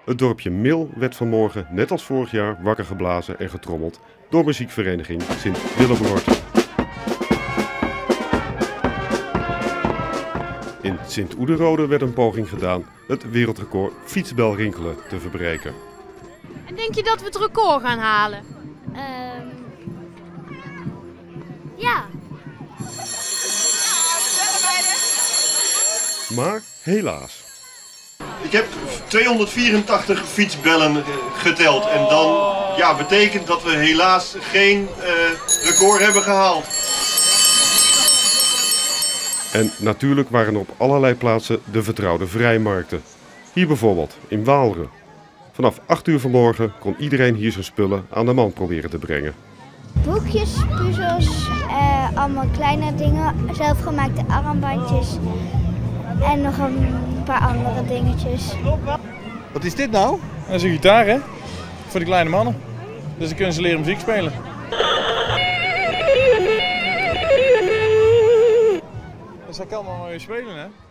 Het dorpje Mil werd vanmorgen, net als vorig jaar, wakker geblazen en getrommeld door muziekvereniging Sint Willebroord. In Sint Oederode werd een poging gedaan het wereldrecord fietsbelrinkelen te verbreken. En denk je dat we het record gaan halen? Ja. Maar helaas. Ik heb 284 fietsbellen geteld en dan betekent dat we helaas geen record hebben gehaald. En natuurlijk waren er op allerlei plaatsen de vertrouwde vrijmarkten. Hier bijvoorbeeld, in Waalre. Vanaf 8 uur vanmorgen kon iedereen hier zijn spullen aan de man proberen te brengen. Boekjes, puzzels, allemaal kleine dingen, zelfgemaakte armbandjes en nog een paar andere dingetjes. Wat is dit nou? Dat is een gitaar, hè? Voor de kleine mannen. Dus dan kunnen ze leren muziek spelen. Dus hij kan dan maar weer spelen, hè?